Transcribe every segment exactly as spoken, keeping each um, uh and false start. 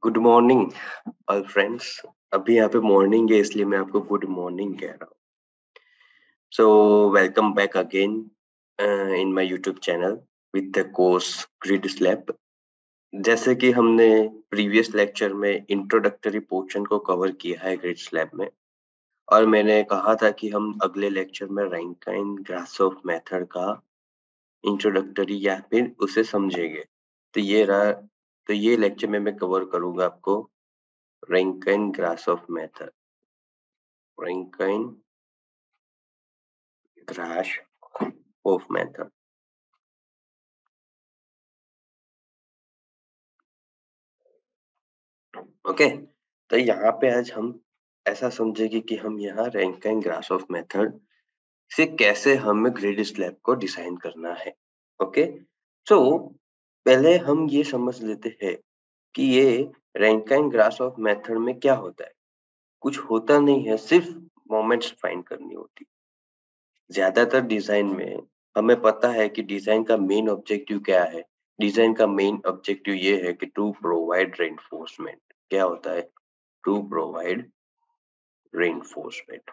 Good morning all friends. अभी यहाँ पे मॉर्निंग है इसलिए मैं आपको गुड मॉर्निंग कह रहा हूँ। So welcome back again in my YouTube channel with the course grid slab. जैसे कि हमने प्रीवियस लेक्चर में इंट्रोडक्टरी पोर्शन को कवर किया है ग्रिड स्लैब में, और मैंने कहा था कि हम अगले लेक्चर में रैंकाइन ग्रासहोफ मेथड का इंट्रोडक्टरी या फिर उसे समझेंगे। तो ये रहा, तो ये लेक्चर में मैं कवर करूंगा आपको Rankine Grashof method. Rankine Grashof method. Okay, तो यहाँ पे आज हम ऐसा समझेंगे कि हम यहाँ रैंकाइन ग्रासहोफ मेथड से कैसे हमें ग्रिड स्लैब को डिजाइन करना है। ओके, सो पहले हम ये समझ लेते हैं कि ये रैंकाइन ग्रासहोफ मेथड में क्या होता है। कुछ होता नहीं है, सिर्फ मोमेंट्स फाइंड करनी होती। ज्यादातर डिजाइन में हमें पता है कि डिजाइन का मेन ऑब्जेक्टिव क्या है। डिजाइन का मेन ऑब्जेक्टिव ये है कि टू प्रोवाइड रेनफोर्समेंट। क्या होता है? To provide reinforcement.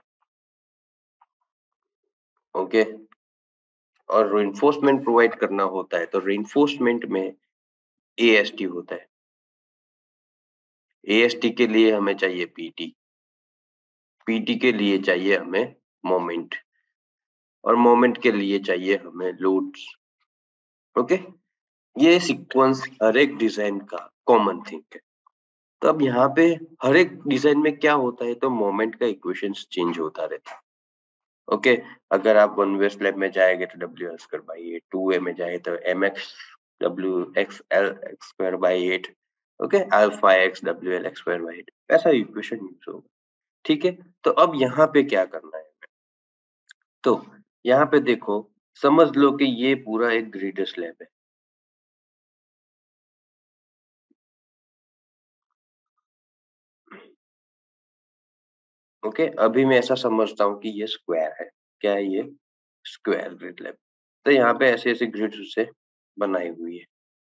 ओके, और रेनफोर्समेंट प्रोवाइड करना होता है तो रेनफोर्समेंट में ए एस टी होता है। ए एस टी के लिए हमें चाहिए पी टी, पी टी के लिए चाहिए हमें मोमेंट, और मोमेंट के लिए चाहिए हमें लोड्स। ओके, ये सीक्वेंस हर एक डिजाइन का कॉमन थिंग है। तो अब यहाँ पे हर एक डिजाइन में क्या होता है, तो मोमेंट का इक्वेशंस चेंज होता रहता है। ओके, अगर आप वन वे स्लैब में जाएंगे तो W L square by eight, two way में जाए तो M X W X L X square by eight, okay, alpha X W L X square by eight, ऐसा इक्वेशन यूज होगा। ठीक है, तो अब यहाँ पे क्या करना है, तो यहाँ पे देखो, समझ लो कि ये पूरा एक ग्रिड स्लैब है। ओके, अभी मैं ऐसा समझता हूँ कि ये स्क्वायर है। क्या है ये? Square grid lab. तो यहाँ पे ऐसे ऐसे ग्रिड से बनाई हुई है।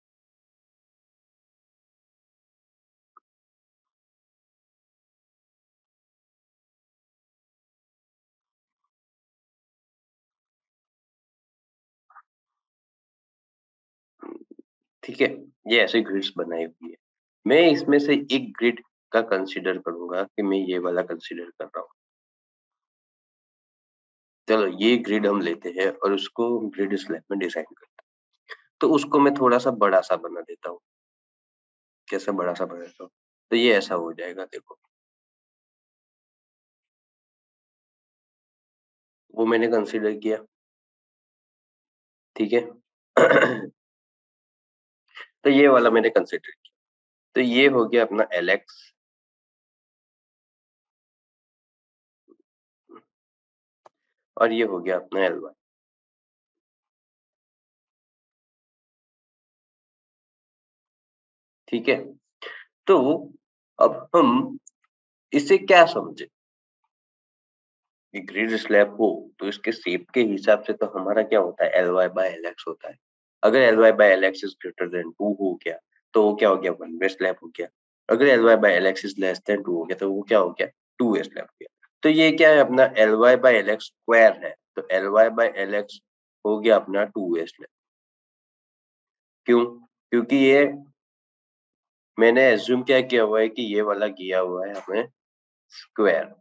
ठीक है, ये ऐसे ग्रिड्स बनाई हुई है। मैं इसमें से एक ग्रिड का कंसीडर करूंगा कि मैं ये वाला कंसीडर कर रहा हूँ। चलो ये ग्रिड हम लेते हैं और उसको ग्रिड स्लैब में डिजाइन करते हैं। तो उसको मैं थोड़ा सा बड़ा सा बना देता हूँ। कैसा बड़ा सा बना देता हूँ? तो ये ऐसा हो जाएगा, देखो, वो मैंने कंसीडर किया। ठीक है। तो ये वाला मैंने कंसीडर किया, तो ये हो गया अपना एल एक्स, और ये हो गया अपना एल वाई। ठीक है, तो अब हम इसे क्या समझे कि ग्रिड स्लैब हो तो इसके शेप के हिसाब से तो हमारा क्या होता है, L Y by L X होता है। अगर L Y by L X is greater than two हो गया तो वो क्या हो गया, वन वे स्लैब हो गया। अगर L Y by L X is less than two हो गया तो वो क्या हो गया, टू वे स्लैब हो गया। तो ये क्या है, अपना L Y by L X square है, तो L Y by L X हो गया अपना टू वे स्लैब। क्यों? क्योंकि ये मैंने एज्यूम क्या किया हुआ है कि ये वाला किया हुआ है हमें स्क्वायर।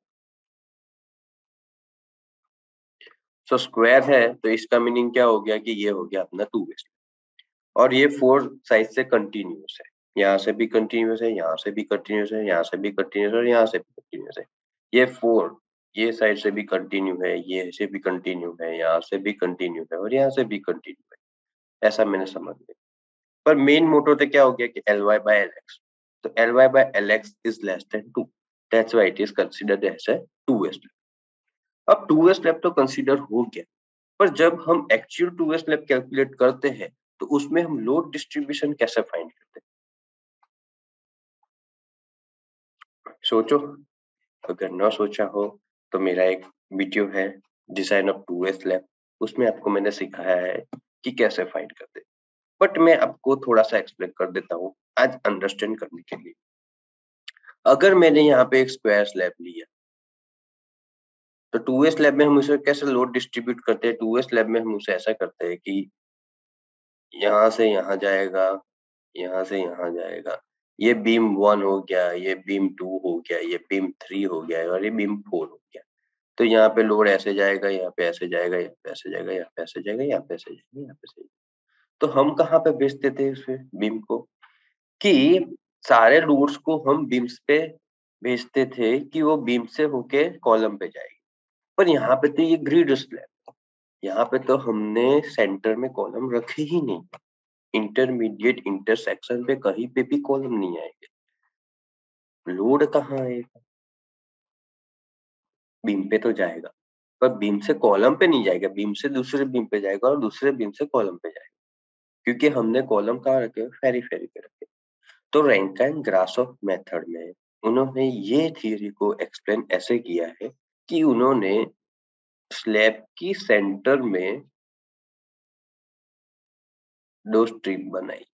सो स्क्वायर है तो इसका मीनिंग क्या हो गया कि ये हो गया अपना टू वे, और ये फोर साइड से कंटिन्यूस है। यहाँ से भी कंटिन्यूस है, यहाँ से भी कंटिन्यूस है, यहाँ से भी कंटिन्यूस है, और यहाँ से भी कंटिन्यूस है। ये फोर, ये साइड से भी कंटिन्यू है, ये से भी कंटिन्यू है, यहाँ से भी कंटिन्यू है, और यहाँ से भी कंटिन्यू है। ऐसा मैंने समझ लिया। पर मेन मोटो तो क्या हो गया कि L Y by L X, तो L Y by L X is less than two, that's why it is considered as a two way slab. अब टू वे स्लैब तो कंसीडर हो गया, पर जब हम actual two way slab calculate करते हैं तो उसमें हम लोड डिस्ट्रीब्यूशन कैसे फाइंड करते हैं? सोचो, अगर ना सोचा हो तो मेरा एक वीडियो है design of two way slab, उसमें आपको मैंने सिखाया है कि कैसे फाइंड करते हैं। बट मैं आपको थोड़ा सा एक्सप्लेन कर देता हूँ आज अंडरस्टैंड करने के लिए। अगर मैंने यहाँ पे एक स्क्वायर स्लैब लिया तो टू ए स्लैब में हम उसे कैसे लोड डिस्ट्रीब्यूट करते हैं? टू ए स्लैब में हम उसे ऐसा करते हैं कि यहाँ से यहाँ जाएगा, यहाँ से यहाँ जाएगा, ये बीम वन हो गया, ये बीम टू हो गया, ये बीम थ्री हो गया और ये बीम फोर हो गया। तो यहाँ पे लोड ऐसे जाएगा, यहाँ पे ऐसे जाएगा, यहाँ पे ऐसे जाएगा, यहाँ पे ऐसे जाएगा, यहाँ पे ऐसे जाएगा, यहाँ पे ऐसे। तो हम कहाँ पे भेजते थे उसे बीम को कि सारे लोड्स को हम बीम्स पे भेजते थे कि वो बीम से होके कॉलम पे जाएगी। पर यहाँ पे तो ये ग्रिड स्लैब, यहाँ पे तो हमने सेंटर में कॉलम रखे ही नहीं। इंटरमीडिएट इंटरसेक्शन पे कहीं पे भी कॉलम नहीं आएंगे। लोड कहाँ आएगा? बीम पे तो जाएगा, पर बीम से कॉलम पे नहीं जाएगा, बीम से दूसरे बीम पे जाएगा और दूसरे बीम से कॉलम पे जाएगा, क्योंकि हमने कॉलम कहाँ रखे? फेरी फेरी पे रखे। तो रैंकाइन ग्रासहोफ मेथड में उन्होंने ये थियरी को एक्सप्लेन ऐसे किया है कि उन्होंने स्लैब की सेंटर में दो स्ट्रिप बनाई,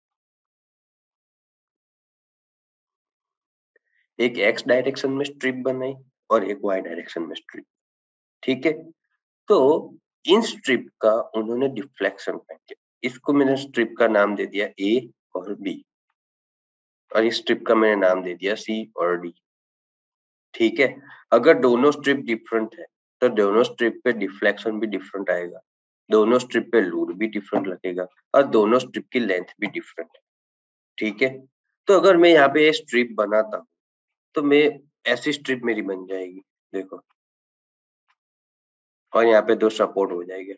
एक एक्स डायरेक्शन में स्ट्रिप बनाई और एक वाई डायरेक्शन में स्ट्रिप। ठीक है, तो इन स्ट्रिप का उन्होंने डिफ्लेक्शन फाइंड किया। इसको मैंने स्ट्रिप का नाम दे दिया ए और बी, और इस स्ट्रिप का मैंने नाम दे दिया सी और डी। ठीक है, अगर दोनों स्ट्रिप डिफरेंट है तो दोनों स्ट्रिप पे डिफ्लेक्शन भी डिफरेंट आएगा, दोनों स्ट्रिप पे लोड भी डिफरेंट लगेगा और दोनों स्ट्रिप की लेंथ भी डिफरेंट है। ठीक है, तो अगर मैं यहाँ पे स्ट्रिप बनाता हूँ तो मैं ऐसी स्ट्रिप मेरी बन जाएगी, देखो, और यहाँ पे दो सपोर्ट हो जाएंगे।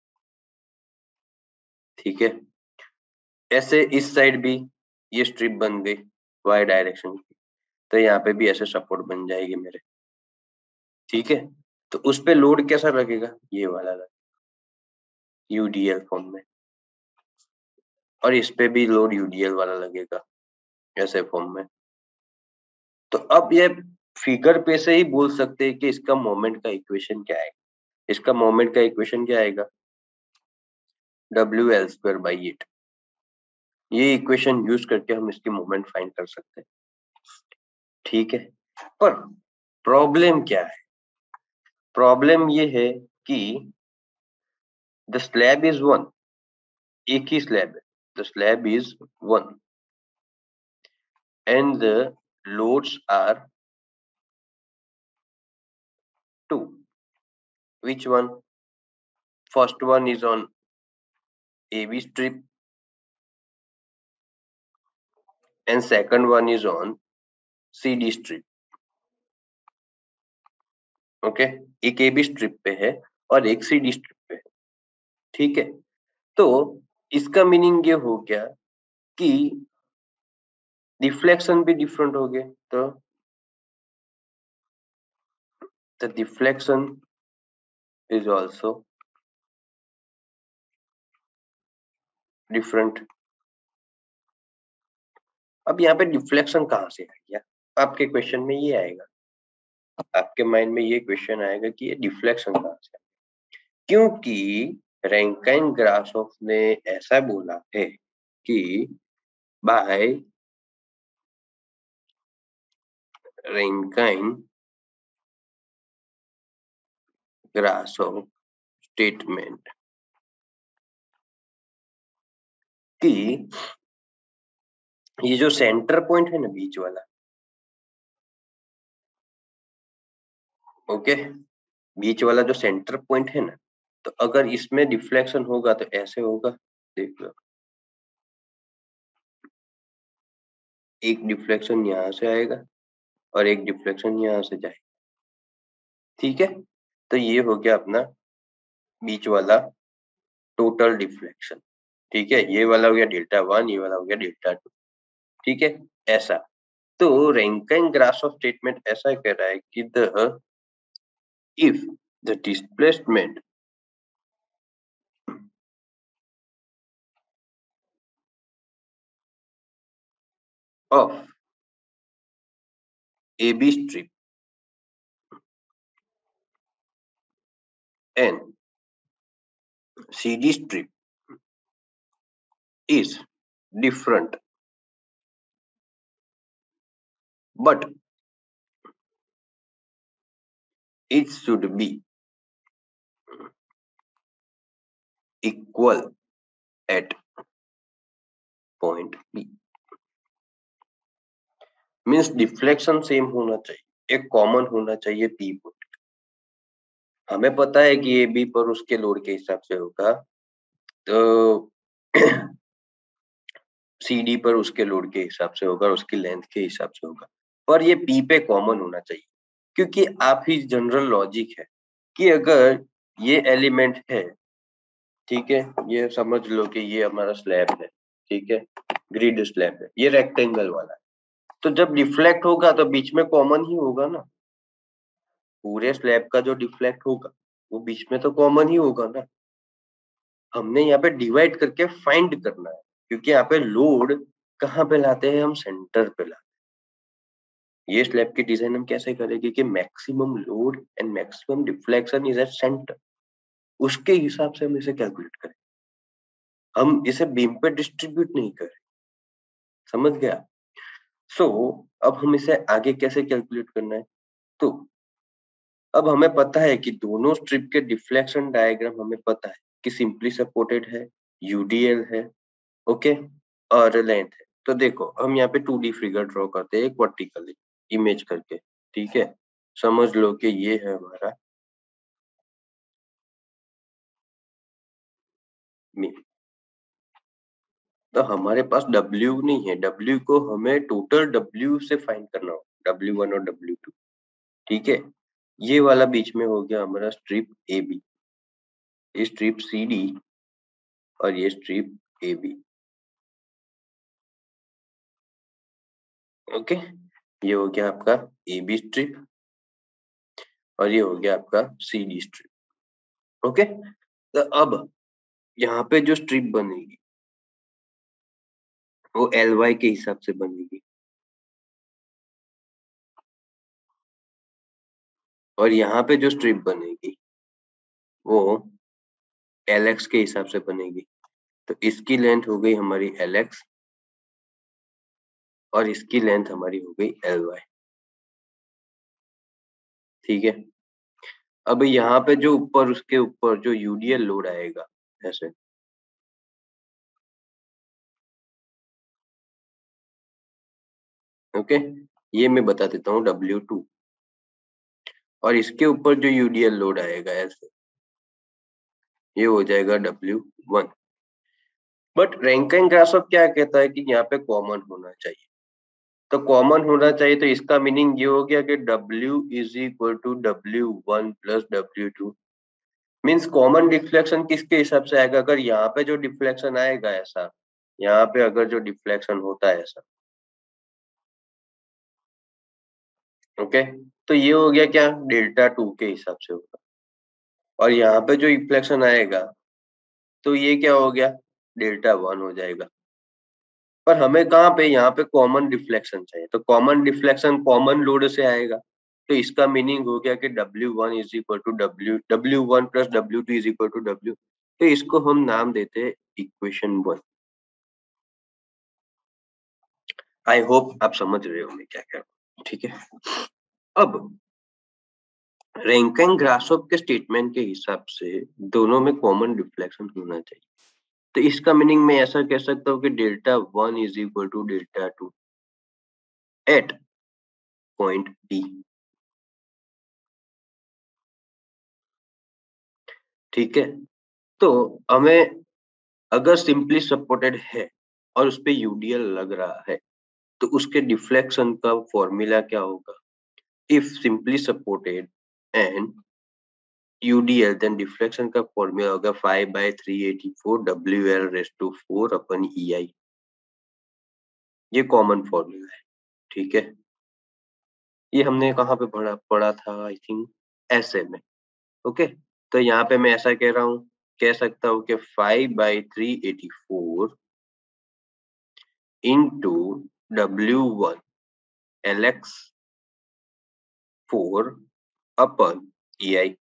ठीक है, ऐसे इस साइड भी ये स्ट्रिप बन गई वाई डायरेक्शन की, तो यहाँ पे भी ऐसे सपोर्ट बन जाएगी मेरे। ठीक है, तो उस पे लोड कैसा लगेगा? ये वाला यूडीएल फॉर्म में, और इस पे भी लोड यूडीएल वाला लगेगा ऐसे फॉर्म में। तो अब ये फिगर पे से ही बोल सकते हैं कि इसका मोमेंट का इक्वेशन क्या है। इसका मोमेंट का इक्वेशन क्या आएगा? W L square by eight. ये इक्वेशन यूज करके हम इसकी मोमेंट फाइंड कर सकते हैं। ठीक है, पर प्रॉब्लम क्या है? प्रॉब्लम ये है कि द स्लैब इज वन, एक ही स्लैब है, the slab is one and the loads are two. Which one? First one is on A B strip and second one is on C D strip. Okay, एक A B strip पे है और एक C D strip पे है। ठीक है, तो इसका मीनिंग ये हो गया कि डिफ्लेक्शन भी डिफरेंट हो गए, तो the deflection is also different. अब यहाँ पे डिफ्लेक्शन कहाँ से आ गया? आपके क्वेश्चन में ये आएगा, आपके माइंड में ये क्वेश्चन आएगा कि ये डिफ्लेक्शन कहाँ से आएगा, क्योंकि रैंकाइन ग्रासहोफ ने ऐसा बोला है कि बाय रैंकाइन ग्रासहोफ स्टेटमेंट कि ये जो सेंटर पॉइंट है ना बीच वाला, ओके, बीच वाला जो सेंटर पॉइंट है ना, तो अगर इसमें डिफ्लेक्शन होगा तो ऐसे होगा, देख लो, एक डिफ्लेक्शन यहाँ से आएगा और एक डिफ्लेक्शन यहाँ से जाएगा। ठीक है, तो ये हो गया अपना बीच वाला टोटल डिफ्लेक्शन। ठीक है, ये वाला हो गया डेल्टा वन, ये वाला हो गया डेल्टा टू। ठीक है, ऐसा। तो रैंकाइन ग्रासहोफ स्टेटमेंट ऐसा कह रहा है कि the if the displacement of A B strip and C D strip is different, but it should be equal at point B. Means deflection same होना चाहिए, एक कॉमन होना चाहिए P पॉइंट। हमें पता है कि ए बी पर उसके लोड के हिसाब से होगा, तो सी डी पर उसके लोड के हिसाब से होगा, उसकी लेंथ के हिसाब से होगा, पर ये पी पे कॉमन होना चाहिए, क्योंकि आप ही जनरल लॉजिक है कि अगर ये एलिमेंट है, ठीक है, ये समझ लो कि ये हमारा स्लैब है, ठीक है, ग्रिड स्लैब है, ये रेक्टेंगल वाला है, तो जब डिफ्लेक्ट होगा तो बीच में कॉमन ही होगा ना, पूरे स्लैब का जो डिफ्लेक्ट होगा वो बीच में तो कॉमन ही होगा ना। हमने यहाँ पे डिवाइड करके फाइंड करना है, क्योंकि यहाँ पे लोड कहाँ पे लाते हैं हम, सेंटर पे लाते हैं। ये स्लैब की डिजाइन हम कैसे करेंगे कि maximum load and maximum deflection is at centre, उसके हिसाब से हम इसे कैलकुलेट करें, हम इसे बीम पे डिस्ट्रीब्यूट नहीं करें, समझ गया। सो so, अब हम इसे आगे कैसे कैलकुलेट करना है, तो अब हमें पता है कि दोनों स्ट्रिप के डिफ्लेक्शन डायग्राम हमें पता है कि सिंपली सपोर्टेड है, यूडीएल है, ओके, और लेंथ है। तो देखो हम यहाँ पे टू डी फिगर ड्रॉ करते हैं, एक वर्टिकली इमेज करके, ठीक है, समझ लो कि ये है हमारा मी। तो हमारे पास W नहीं है, W को हमें टोटल W से फाइंड करना होगा, डब्ल्यू वन और डब्ल्यू टू, ठीक है। ये वाला बीच में हो गया हमारा स्ट्रिप ए बी, ये स्ट्रिप सी डी और ये स्ट्रिप ए बी, ओके। ये हो गया आपका ए बी स्ट्रिप और ये हो गया आपका सी डी स्ट्रिप, ओके। तो अब यहाँ पे जो स्ट्रिप बनेगी वो एल वाई के हिसाब से बनेगी, और यहाँ पे जो स्ट्रिप बनेगी वो एल एक्स के हिसाब से बनेगी। तो इसकी लेंथ हो गई हमारी एल एक्स और इसकी लेंथ हमारी हो गई एल वाई, ठीक है। अब यहाँ पे जो ऊपर उसके ऊपर जो यूडीएल लोड आएगा ऐसे, ओके, ये मैं बता देता हूँ डब्ल्यू टू, और इसके ऊपर जो यूडीएल लोड आएगा ऐसे, ये हो जाएगा W one. But Rankine Grashof क्या कहता है कि यहाँ पे कॉमन होना चाहिए, तो कॉमन होना चाहिए, तो इसका मीनिंग ये हो गया कि W is equal to W one plus W two. Means common deflection किसके हिसाब से आएगा, अगर यहाँ पे जो डिफ्लेक्शन आएगा ऐसा, यहाँ पे अगर जो डिफ्लेक्शन होता है ऐसा, ओके, तो ये हो गया क्या, डेल्टा टू के हिसाब से होगा, और यहाँ पे जो डिफ्लेक्शन आएगा तो ये क्या हो गया, डेल्टा वन हो जाएगा। पर हमें कहाँ पे, यहाँ पे कॉमन डिफ्लेक्शन चाहिए, तो कॉमन डिफ्लेक्शन कॉमन लोड से आएगा, तो इसका मीनिंग हो गया कि W one is equal to W W one plus W two is equal to W, तो इसको हम नाम देते हैं इक्वेशन वन। आई होप आप समझ रहे हो मैं क्या कह रहा हूँ, ठीक है। अब रैंकिन ग्रासहोफ के स्टेटमेंट के हिसाब से दोनों में कॉमन डिफ्लेक्शन होना चाहिए, तो इसका मीनिंग मैं ऐसा कह सकता हूँ कि delta one is equal to delta two at point D, ठीक है। तो हमें अगर सिंपली सपोर्टेड है और उस पे यूडीएल लग रहा है, तो उसके डिफ्लेक्शन का फॉर्मूला क्या होगा, if simply supported and UDL then deflection का फॉर्मूला होगा five by three eighty four W L raise to four upon E I, ये कॉमन फॉर्मूला है, ठीक है। ये हमने कहाँ पे पढ़ा पढ़ा था, आई थिंक ऐसे में, ओके। तो यहाँ पे मैं ऐसा कह रहा हूँ, कह सकता हूँ कि five by three eighty four into W one L X four upon E I,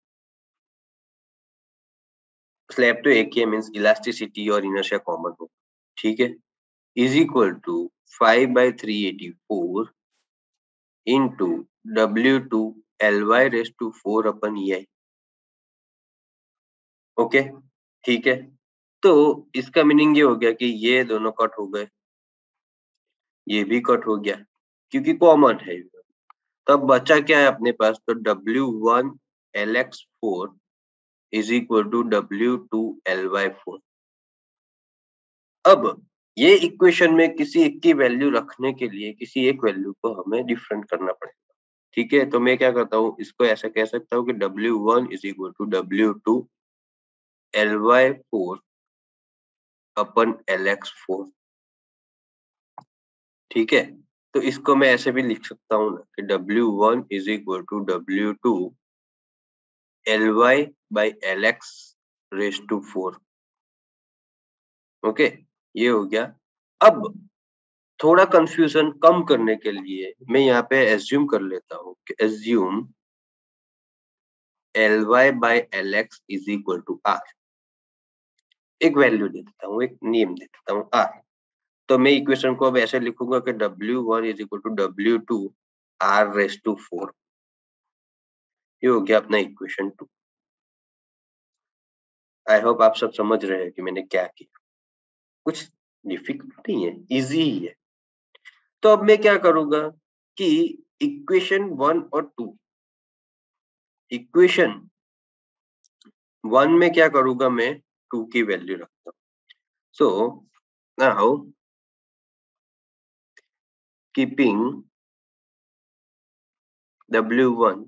slab तो एक ही है, मीन्स इलास्टिसिटी और इनर्शिया कॉमन हो, ठीक है, is equal to five by three eighty four into W two L Y raise to four upon E I. Okay, ठीक है। तो इसका मीनिंग ये हो गया कि ये दोनों कट हो गए, ये भी कट हो गया क्योंकि कॉमन है। तब बचा क्या है अपने पास, तो W one L X four is equal to W two L Y four. अब ये इक्वेशन में किसी एक की वैल्यू रखने के लिए किसी एक वैल्यू को हमें डिफरेंट करना पड़ेगा, ठीक है। तो मैं क्या करता हूँ, इसको ऐसा कह सकता हूँ कि W one is equal to W two L Y four upon L X four, ठीक है। तो इसको मैं ऐसे भी लिख सकता हूँ ना कि W one is equal to W two L Y by L X raise to four. Okay, ये हो गया। अब थोड़ा कंफ्यूजन कम करने के लिए मैं यहाँ पे एज्यूम कर लेता हूँ कि assume L Y by L X is equal to R. एक वैल्यू दे देता हूँ, एक नेम दे देता हूँ आर। तो मैं इक्वेशन को अब ऐसे लिखूंगा कि W one is equal to W two R raise to four. ये हो गया अपना इक्वेशन टू। आई होप आप सब समझ रहे हैं कि मैंने क्या किया। कुछ डिफिकल्ट नहीं है, इजी ही है। तो अब मैं क्या करूंगा कि इक्वेशन वन और टू, इक्वेशन वन में क्या करूंगा, मैं टू की वैल्यू रखता हूँ। So now keeping W one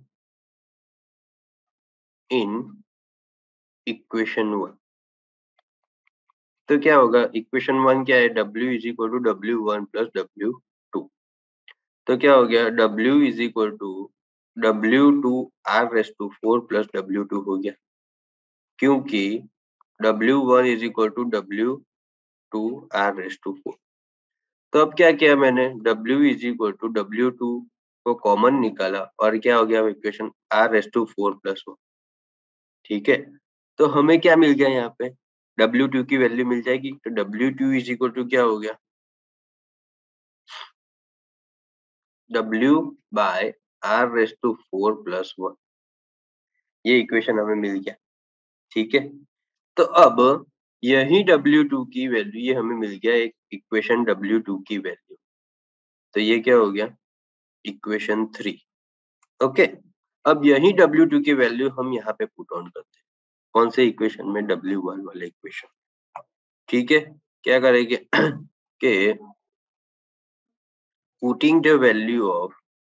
in equation one, तो क्या होगा, इक्वेशन वन क्या है, W is equal to W one plus W two. तो क्या हो गया, W is equal to W two R raise to four plus W two हो गया, क्योंकि W one is equal to W two R raise to four. तो अब क्या किया मैंने, W is equal to W two को कॉमन निकाला और क्या हो गया equation R raise to four plus one, ठीक है। तो हमें क्या मिल गया यहाँ पे, डब्ल्यू टू की वैल्यू मिल जाएगी। तो W two is equal to क्या हो गया, W by R raise to four plus one. ये इक्वेशन हमें मिल गया, ठीक है। तो अब यही डब्ल्यू टू की वैल्यू, ये हमें मिल गया एक इक्वेशन डब्ल्यू टू की वैल्यू। तो ये क्या हो गया, इक्वेशन थ्री। ओके, अब यही डब्ल्यू टू की वैल्यू हम यहाँ पे पुट ऑन करते हैं, कौन से इक्वेशन में, डब्ल्यू वन वाले इक्वेशन, ठीक है। क्या करेंगे कि putting the value of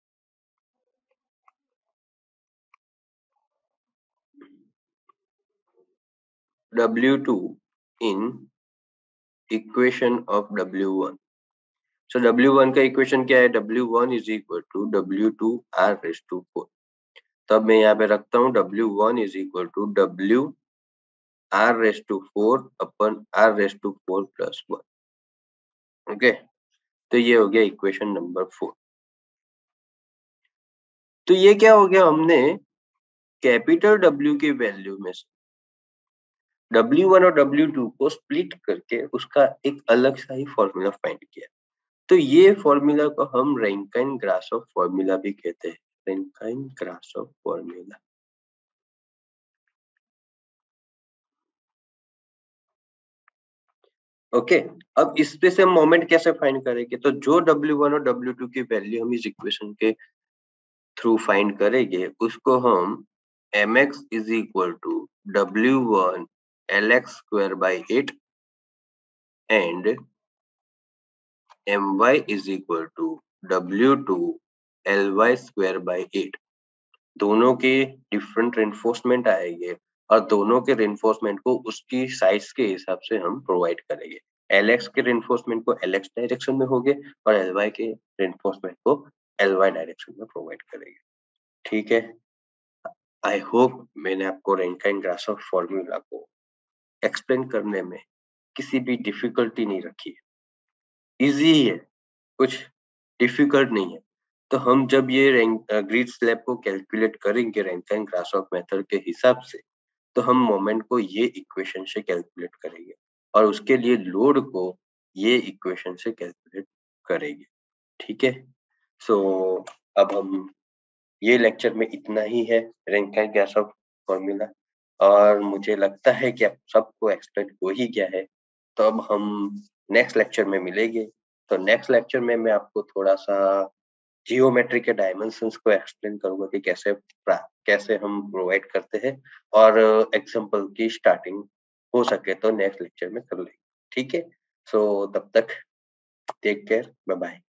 W two in equation of W one. So W one का इक्वेशन क्या है, W one is equal to W two R raise to four. तब मैं यहाँ पे रखता हूँ W one is equal to W R raise to four upon R raise to four plus one. Okay, तो ये हो गया इक्वेशन नंबर फोर। तो ये क्या हो गया, हमने कैपिटल डब्ल्यू की वैल्यू में से डब्ल्यू वन और डब्ल्यू टू को स्प्लिट करके उसका एक अलग सा ही फॉर्मूला फाइंड किया। तो ये फॉर्मूला को हम रैंकिन ग्रासहोफ फॉर्मूला भी कहते हैं, रैंकिन ग्रासहोफ फॉर्मूला। ओके, अब इस पे से हम मोमेंट कैसे फाइंड करेंगे, तो जो डब्ल्यू वन और डब्ल्यू टू की वैल्यू हम इस इक्वेशन के थ्रू फाइंड करेंगे उसको हम mx is equal to W one L X square by eight and my is equal to W two L Y square by eight. दोनों के डिफरेंट रेनफोर्समेंट आएंगे और दोनों के रेनफोर्समेंट को उसकी साइज के हिसाब से हम प्रोवाइड करेंगे। एलएक्स के रेनफोर्समेंट को एलएक्स डायरेक्शन में होंगे और एलवाई के रेनफोर्समेंट को एलवाई डायरेक्शन में प्रोवाइड करेंगे, ठीक है। आई होप मैंने आपको रैंकिन ग्रासहोफ फॉर्मूला को एक्सप्लेन करने में किसी भी डिफिकल्टी नहीं रखी है, इजी है, कुछ डिफिकल्ट नहीं है। तो हम जब ये रैंक ग्रिड स्लैब को कैलकुलेट करेंगे रैंकिन ग्रासहोफ मेथड के हिसाब से, तो हम मोमेंट को ये इक्वेशन से कैलकुलेट करेंगे और उसके लिए लोड को ये इक्वेशन से कैलकुलेट करेंगे, ठीक है। सो so, अब हम ये लेक्चर में इतना ही है, रैंकिन गैस ऑफ फॉर्मूला, और मुझे लगता है कि आप सबको एक्सप्लेन हो ही गया है। तो अब हम नेक्स्ट लेक्चर में मिलेंगे। तो नेक्स्ट लेक्चर में मैं आपको थोड़ा-सा जियोमेट्री के डायमेंशंस को एक्सप्लेन करूँगा कि कैसे प्रा कैसे हम प्रोवाइड करते हैं, और एग्जांपल की स्टार्टिंग हो सके तो नेक्स्ट लेक्चर में कर लेंगे। ठीक है? सो तब तक टेक केयर, बाय बाय।